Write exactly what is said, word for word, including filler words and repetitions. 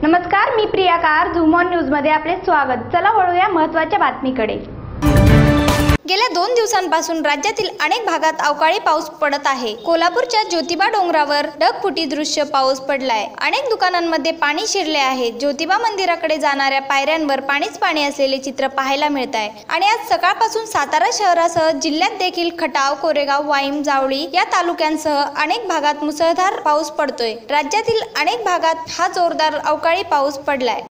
नमस्कार, मी Priya car zoom on news मध्ये आपले स्वागत। चला वळूया महत्त्वाच्या बातमीकडे। गेल्या दोन दिवसांपासून राज्यातील अनेक भागात अवकाळी पाऊस पडत आहे। कोल्हापूरच्या ज्योतिबा डोंगरावर ढगफुटी दृश्य पाऊस पडलाय। अनेक दुकानांमध्ये पाणी शिरले आहे। ज्योतिबा मंदिराकडे जाणाऱ्या पायऱ्यांवर पाणीच पाणी असलेले चित्र पाहायला मिळत आहे। आणि आज सकाळपासून सातारा शहरासह जिल्ह्यात देखील खटाव, कोरेगाव, वाईम, जावळी या तालुक्यांसह अनेक भागात मुसळधार पाऊस पडतोय। राज्यातील अनेक भागात हा जोरदार अवकाळी पाऊस पडलाय।